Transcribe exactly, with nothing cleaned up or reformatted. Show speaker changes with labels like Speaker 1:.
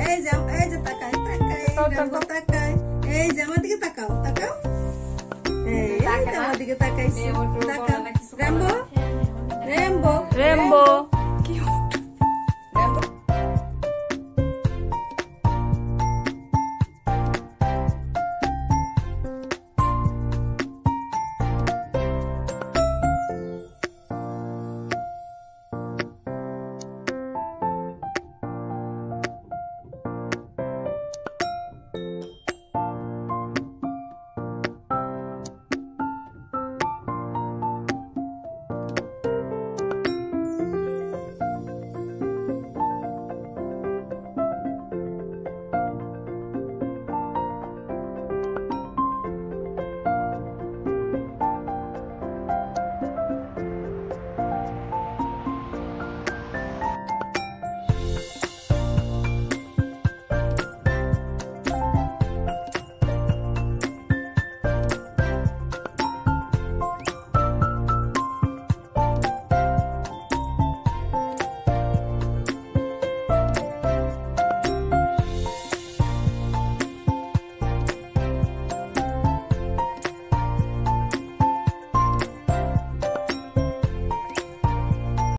Speaker 1: এই যে এই যে তাকাই তাকাই রাম্বো তাকাই এই যে আমার দিকে তাকাও তাকাও এই আমার দিকে তাকাইছি তাকাও রাম্বো রাম্বো
Speaker 2: রেমবো